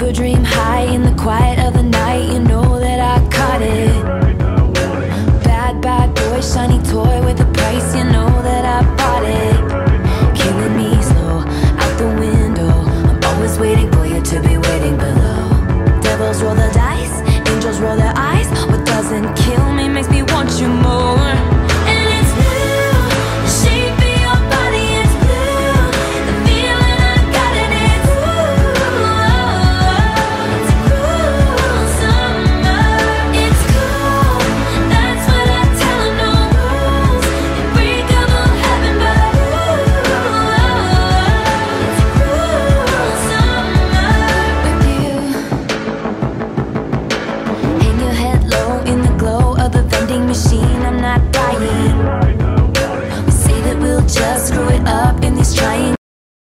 fever dream high in the quiet of the night. You know that I caught it. Bad, bad boy, shiny toy with a price, you know